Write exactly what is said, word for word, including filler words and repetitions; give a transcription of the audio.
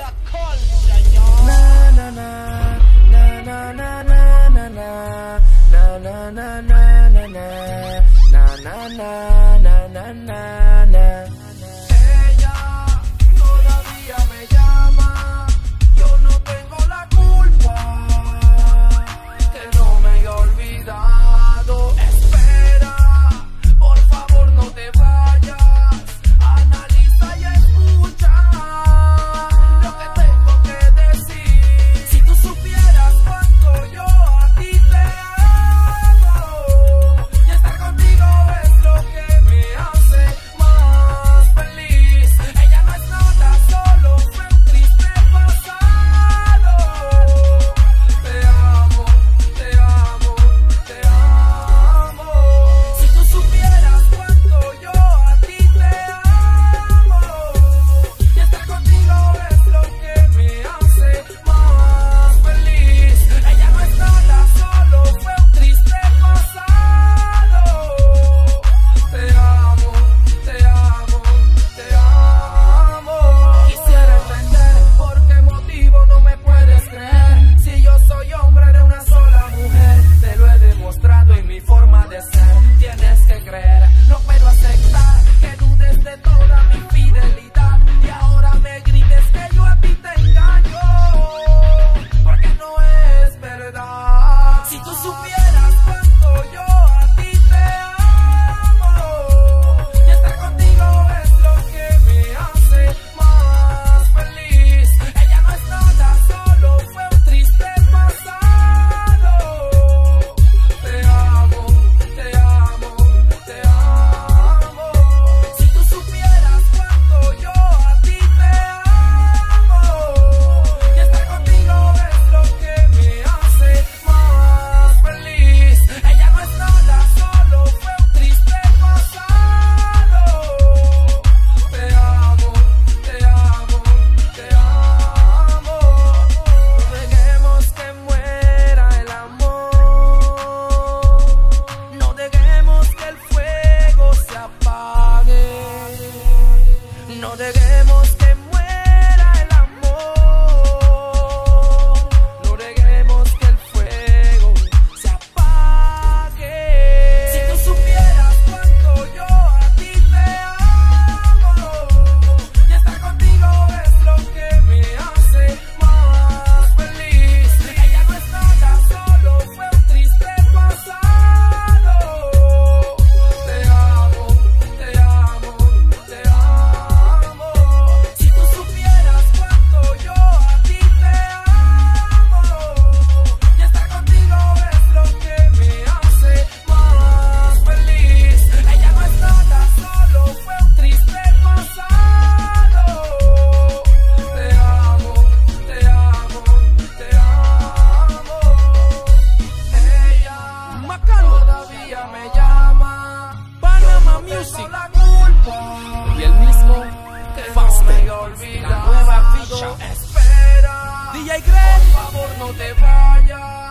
Na na na na na na na na na na na na na na na na na na na na. Ella todavía me llama, yo no tengo la culpa, que no me he olvidado. Espera, por favor no te vayas, analiza y escucha lo que tengo que decir. Si tú supieras cuánto yo a ti te amo, y estar contigo es lo que me hace más feliz. Ella no es nada, solo fue un triste pasado. Te amo, te amo, te amo. Si tú supieras cuánto yo a ti te amo, y estar contigo es lo que me hace más feliz. Ella no es nada, solo fue un triste pasado. Te amo, te amo, te amo. Quisiera entender por qué motivo no me puedes creer. Si yo soy hombre de una sola mujer, te lo he demostrado en mi forma de ser. Tienes que creer, no puedo aceptar que dudes de toda mi fidelidad y ahora me grites que yo a ti te engaño, porque no es verdad. Si tú supieras cuánto yo a ti te amo, y estar contigo es lo que me hace más feliz. Ella no es nada, solo fue un triste pasado. Te amo, te amo, te amo. Si tú supieras cuánto yo a ti te amo, y estar contigo es lo que me hace más feliz. Ella no es nada, solo fue un triste pasado. Te amo, te amo, te amo. No dejemos que muera el amor, no dejemos que el fuego se apague, no dejemos que muera el amor, no dejemos que el fuego se apague. Si tú supieras cuánto yo a ti te amo, y estar contigo es lo que me hace más feliz. Ella no es nada, solo fue un triste pasado. Te amo, te amo, te amo. Si tú supieras cuánto yo a ti te amo, y estar contigo es lo que me hace más feliz. Ella no es nada, solo fue un triste pasado. Te amo, te amo, te amo. Ella todavía me llama, Panama Music, la culpa Y el mismo que Faster, no me he la nueva olvidado. ficha. Espera, D J Greg. por favor no te vayas.